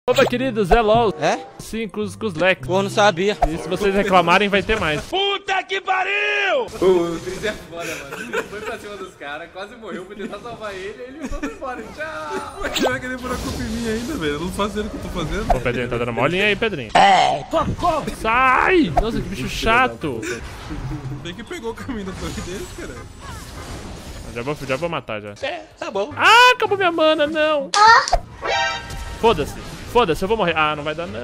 Opa, queridos, é LOL. É? Sim, com os leques. Pô, não sabia. E se vocês reclamarem, vai ter mais. Puta que pariu! O Freeze é foda, mano. Ele foi pra cima dos caras, quase morreu, foi tentar salvar ele, ele foi embora. Tchau! Mas que vai querer pôr a culpa em mim ainda, velho? Eu não fazendo o que eu tô fazendo. Ô, Pedrinho, tá dando molinha aí, Pedrinho. É, sai! Nossa, que bicho chato. Tem que pegou o caminho da torre deles, cara. Já vou matar, já. É, tá bom. Ah, acabou minha mana, não. Foda-se. Foda-se, eu vou morrer. Ah, não vai dar, não.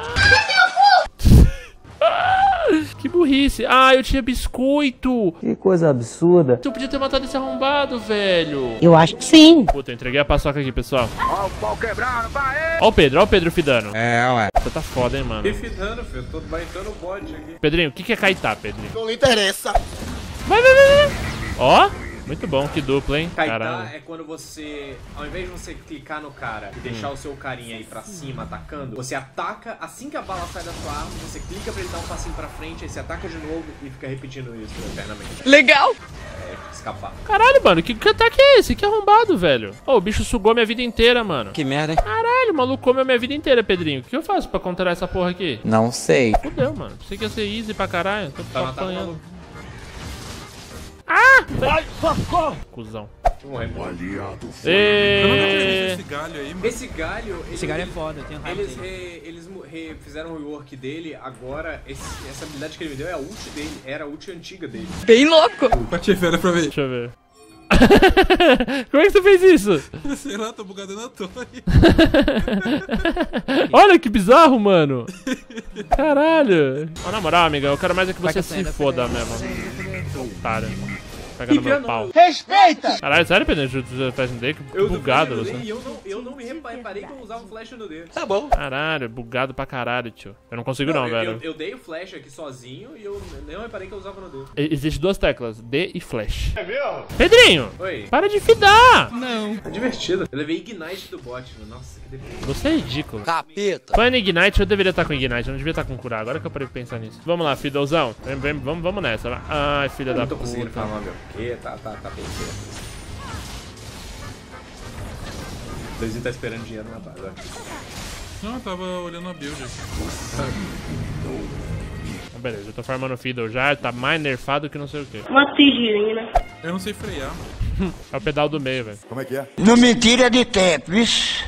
Que burrice. Ah, eu tinha biscoito. Que coisa absurda. Eu podia ter matado esse arrombado, velho. Eu acho que sim. Puta, eu entreguei a paçoca aqui, pessoal. Ó o pau quebrando, vai! Ó o Pedro fidando. É, ué. Você tá foda, hein, mano. Que fidando, filho. Tô baitando o bode aqui. Pedrinho, o que é Caetá, Pedrinho? Não lhe interessa. Vai. Ó, muito bom, que dupla, hein? Caetá Caralho. é quando você, ao invés de você clicar no cara e deixar o seu carinha aí pra cima atacando, você ataca, assim que a bala sai da sua arma, você clica pra ele dar um passinho pra frente, aí você ataca de novo e fica repetindo isso eternamente. Legal. É, escapar. Caralho, mano, que ataque é esse? Que arrombado, velho. Ô, o bicho sugou minha vida inteira, mano. Que merda, hein? Caralho, o maluco comeu minha vida inteira, Pedrinho. O que eu faço pra controlar essa porra aqui? Não sei. Fudeu, mano. Pensei que ia ser easy pra caralho. Tô Tá matando o apanhando. maluco. Ah! Vai, socorro! Cusão. Vou morrer. Eu nunca tinha visto E... esse galho aí, mano. Esse galho é foda, eu tenho raiva Eles fizeram um rework dele, agora essa habilidade que ele me deu é a ult dele, era a ult antiga dele. Bem louco. Bate fera pra ver. Deixa eu ver. Como é que você fez isso? Sei lá, tô bugado na torre. Olha que bizarro, mano. Caralho. Ó, na moral, amiga, eu quero mais é que você se foda mesmo. Otário. Pega no meu pau. Respeita! Caralho, sério, Pedro? Você faz um deck bugado, você. E eu não me reparei que eu usava um flash no dedo. Tá bom. Caralho, bugado pra caralho, tio. Eu não consigo não, velho. Eu dei o flash aqui sozinho e eu nem reparei que eu usava no dedo. Existem duas teclas, D e Flash. É mesmo? Pedrinho! Oi. Para de fidar! É divertido. Eu levei Ignite do bot, mano. Nossa, que defeito. Você é ridículo. Capeta. Foi no Ignite, eu deveria estar com Ignite, eu não devia estar com curar. Agora que eu parei de pensar nisso. Vamos lá, Fidãozão. Vamos nessa. Vai. Ai, filha da Não tô conseguindo puta. falar, meu. Porque tá bem feio. O Doisinho tá esperando dinheiro na base, ó. Não, eu tava olhando a build aqui. Beleza, eu tô farmando Fiddle já, tá mais nerfado que não sei o que. Uma tigirina. Eu não sei frear, mano. É o pedal do meio, velho. Como é que é? Não me tira de tempo, vixe.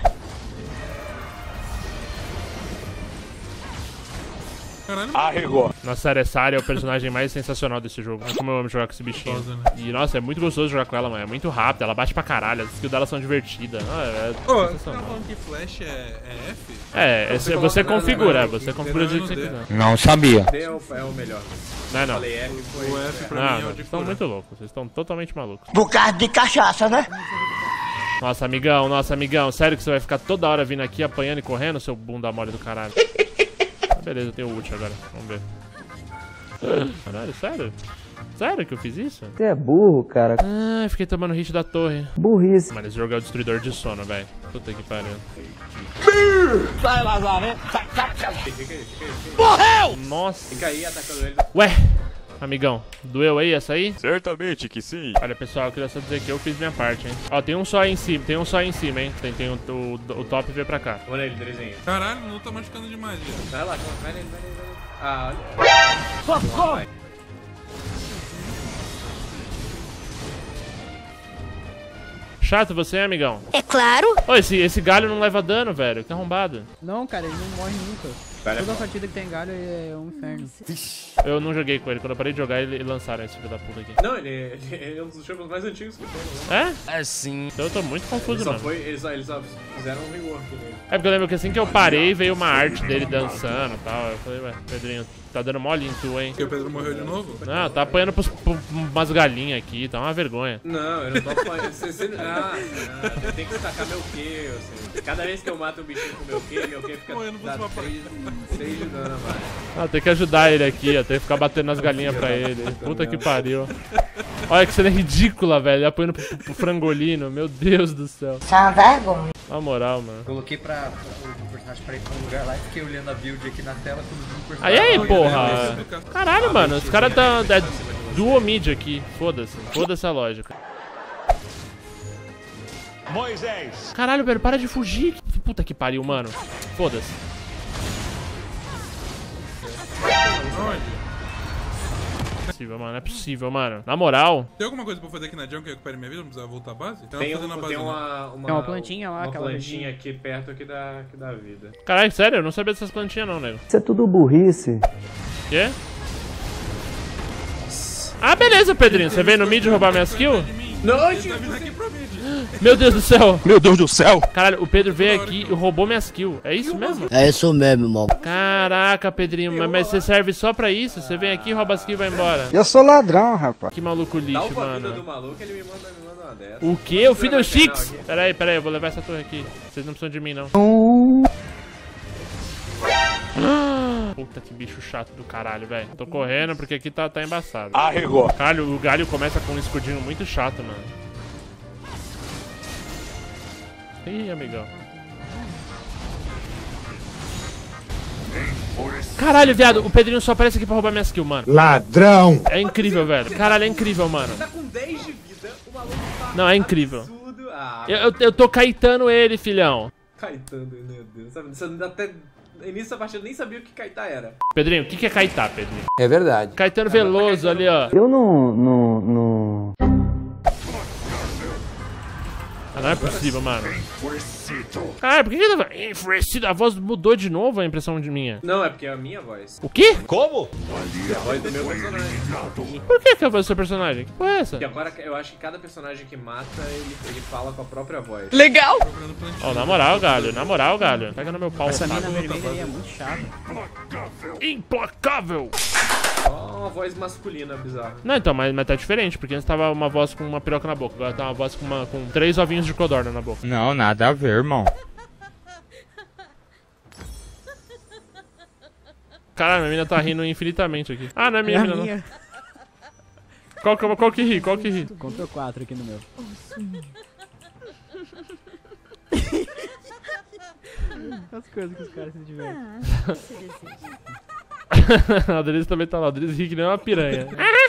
Caralho, Arregou. Nossa, a Sari é o personagem mais sensacional desse jogo. Olha como eu amo jogar com esse bichinho. Gostosa, né? E, nossa, é muito gostoso jogar com ela, mano. É muito rápida, ela bate pra caralho. As skills dela são divertidas. É Ô, você tá sensacional. falando que flash é F? Você configura, não, você configura do jeito que você não, quiser. Não sabia. D é o melhor. Não é não. Falei F, foi. O F pra Não, mim é não, o vocês de estão cura. muito loucos, vocês estão totalmente malucos. Por causa de cachaça, né? Nossa, amigão, sério que você vai ficar toda hora vindo aqui apanhando e correndo, seu bunda mole do caralho? Ah, beleza, eu tenho ult agora, vamos ver. Caralho, sério? Sério que eu fiz isso? Você é burro, cara. Ah, fiquei tomando hit da torre. Burrice. Mano, esse jogo é o destruidor de sono, velho. Puta que pariu. Sai, Lazaré. Sai. Fica aí. Nossa. Fica aí atacando ele. Ué, amigão, doeu aí essa aí? Certamente que sim. Olha, pessoal, eu queria só dizer que eu fiz minha parte, hein. Ó, tem um só aí em cima, hein. Tem o top veio pra cá. Olha ele, Drezinho. Caralho, não tá machucando demais, já. Relaxa, vai nele. Ah, olha. Socorro! Chato você, hein, amigão? É claro. Ô, esse galho não leva dano, velho. Que arrombado. Não, cara, ele não morre nunca. Toda partida que tem galho é um inferno. Eu não joguei com ele. Quando eu parei de jogar, ele lançaram esse filho da puta aqui. Não, ele é um dos jogos mais antigos que tem, né? É? É sim. Então eu tô muito confuso, mano. Eles só fizeram um rework dele. É porque eu lembro que assim que eu parei, veio uma arte dele dançando e tal. Eu falei, ué, Pedrinho, tá dando mole em tu, hein? Porque o Pedro morreu de novo? Não, tá apanhando umas galinhas aqui, tá uma vergonha. Não, eu não tô apanhando. Eu tenho que sacar meu Q. Cada vez que eu mato um bichinho com meu Q fica Pô, eu não vou dá tomar 3 de dano, mano. Ah, tem que ajudar ele aqui, ó. Tem que ficar batendo nas galinhas pra ele. Puta que pariu. Olha que cena ridícula, velho. Apanhando pro frangolino. Meu Deus do céu. Isso é uma vergonha. Na moral, mano. Coloquei o personagem pra ir pra um lugar lá e fiquei olhando a build aqui na tela quando vi o personagem. Aí, porra. Caralho, mano. Os caras da dual mid aqui. Foda-se. Foda-se a lógica. Moisés. Caralho, velho. Para de fugir. Puta que pariu, mano. Foda-se. Onde? Não é possível, mano. Não é possível, mano. Na moral. Tem alguma coisa pra fazer aqui na Junk que recupere minha vida? Não precisa voltar à base? Tem fazendo a base, não. uma plantinha lá, uma aquela plantinha aqui perto que dá vida. Caralho, sério? Eu não sabia dessas plantinhas não, nego. Isso é tudo burrice. Quê? Ah, beleza, Pedrinho. Você veio no mid roubar minhas kills? Não, Ele tá vindo aqui pro mid. Meu Deus do céu. Meu Deus do céu! Caralho, o Pedro veio aqui e roubou minhas kills. É isso mesmo? É isso mesmo, irmão. Caraca, Pedrinho, mas você serve só pra isso? Você vem aqui, rouba as kills e vai embora. Eu sou ladrão, rapaz. Que maluco Dá lixo, uma vida do mano. maluco, ele me manda uma dessa. O quê? O Fiddle Vai Chicks? pegar aqui. Pera aí, eu vou levar essa torre aqui. Vocês não precisam de mim, não. Puta que bicho chato do caralho, velho. Tô correndo porque aqui tá embaçado. Arregou! Caralho, o galho começa com um escudinho muito chato, mano. Ih, amigão. Caralho, viado, o Pedrinho só aparece aqui pra roubar minhas kills, mano. Ladrão! É incrível, velho. Caralho, é incrível, mano. Tá com 10 de vida, o maluco tá Não, é incrível. absurdo. Ah, Eu tô caetando ele, filhão. Caetano, meu Deus. Sabe, você até início da partida nem sabia o que Caetá era. Pedrinho, o que é caetar, Pedrinho? É verdade. Caetano Veloso ali, ó. Eu não... Ah, não é possível, mano. Caralho, por que ele tava enfurecido? A voz mudou de novo, a impressão de minha. Não, é porque é a minha voz. O quê? Como? É a voz do meu personagem. Por que é a voz do seu personagem? Que porra é essa? Porque agora eu acho que cada personagem que mata, ele fala com a própria voz. Procurando plantinha. Ó, na moral, galho. Na moral, galho. Pega no meu pau, Essa mina otário. vermelha aí é muito chata. Implacável! Ó, uma voz masculina bizarra. Não, então, mas tá diferente, porque antes tava uma voz com uma piroca na boca, agora tá uma voz com 3 ovinhos de codorna na boca. Não, nada a ver, irmão. Caralho, minha mina tá rindo infinitamente aqui. Ah, não é minha mina, não. Qual que ri? Qual que ri? Contou 4 aqui no meu. As coisas que os caras se divertem. A Adriz também tá lá, a Adriz ri que nem uma piranha.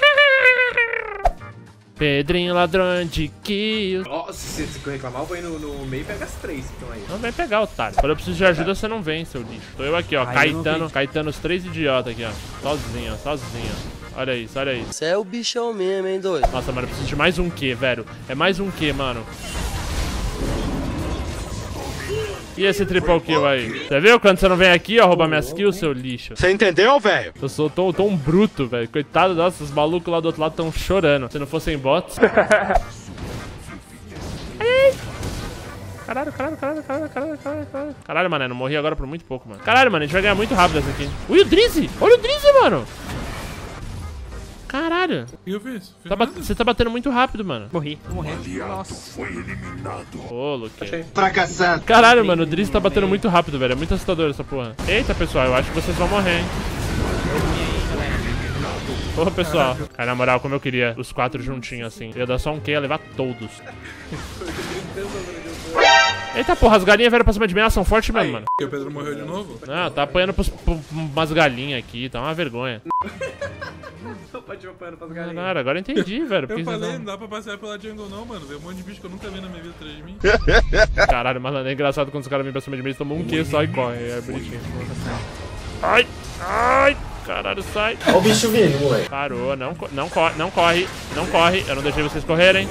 Pedrinho ladrão de kills. Ó, se você reclamar, eu vou ir no meio e pegar as 3 que estão aí. Não vem pegar, otário. Quando eu preciso de ajuda, você não vem, seu lixo. Tô eu aqui, ó, caetando os 3 idiotas aqui, ó. Sozinho, sozinho. Olha isso, olha isso. Você é o bichão mesmo, hein, doido? Nossa, mano, eu preciso de mais um Q, velho. É mais um Q, mano. E esse triple kill aí? Você viu quando você não vem aqui, ó, roubar minhas kills, seu lixo? Você entendeu, velho? Eu tô um bruto, velho. Coitado, nossa, os malucos lá do outro lado tão chorando. Se não fossem bots. Caralho. Caralho, mano, eu não morri agora por muito pouco, mano. Caralho, mano, a gente vai ganhar muito rápido essa aqui. Ui, o Drizzy! Olha o Drizzy, mano! Caralho. O que eu fiz? Você tá batendo muito rápido, mano. Morri, tô morrendo. Nossa. Ô, Luque. Fracassado. Caralho, mano, o Drizzy tá batendo muito rápido, velho. É muito assustador essa porra. Eita, pessoal, eu acho que vocês vão morrer, hein. Ô, pessoal. Cara, na moral, como eu queria os 4 juntinhos assim. Eu ia dar só um Q e ia levar todos. Eita, porra, as galinhas vieram pra cima de mim, elas são fortes mesmo, mano. Porque o Pedro morreu de novo? Não, tá apanhando umas galinhas aqui, tá uma vergonha. Não pode ir apanhando pras galinhas. Caralho, agora eu entendi, velho. Eu Porque falei, vocês não dá pra passear pela jungle não, mano. Veio um monte de bicho que eu nunca vi na minha vida atrás de mim. não... Caralho, mano, é engraçado quando os caras vêm pra cima de mim, eles tomam um Q só e correm. É bonitinho. Ai, ai, caralho, sai. Ó o bicho vindo, moleque. Parou, não corre. Eu não deixei vocês correrem.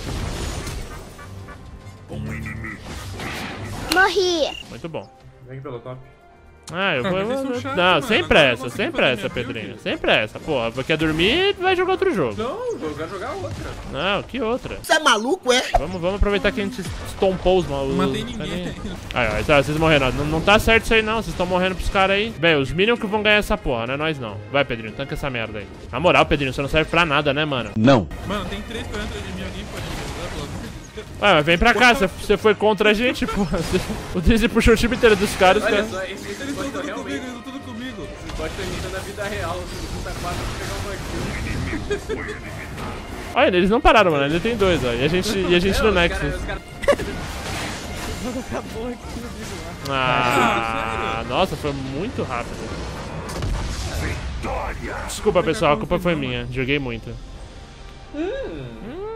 Morri. Muito bom. Vem aqui pelo top. Ah, eu Ah, vou. mas eles são chatos, Não, mano. sempre Agora eu essa, vou sempre fazer essa, minha Pedrinho. build. Sempre essa. Porra, quer dormir, vai jogar outro jogo. Não, vou jogar outra. Não, que outra? Você é maluco, é? Vamos aproveitar que a gente estompou os malucos. Não matei ninguém. Aí, tá, vocês morreram. Não tá certo isso aí, não. Vocês estão morrendo pros caras aí. Bem, os minions que vão ganhar essa porra, não é nós não. Vai, Pedrinho, tanca essa merda aí. Na moral, Pedrinho, você não serve pra nada, né, mano? Não. Mano, tem 3 correndo atrás de mim. Alguém pode me ajudar, pelo amor de Deus? Ué, mas vem pra cá, você foi contra a gente, porra. O Drizzy puxou o time inteiro dos caras. Olha Cara. só, esse Eles bot estão tá tudo comigo, realmente. eles estão tudo comigo. Esse bot tá imitando a vida real. Você tá quase pra pegar uma kill. Olha, eles não pararam, mano. Ainda tem 2, ó. E a gente no Nexus. Os caras... Acabou aqui o vídeo lá. Ah, nossa, foi muito rápido. Desculpa, pessoal, a culpa foi minha. Joguei muito.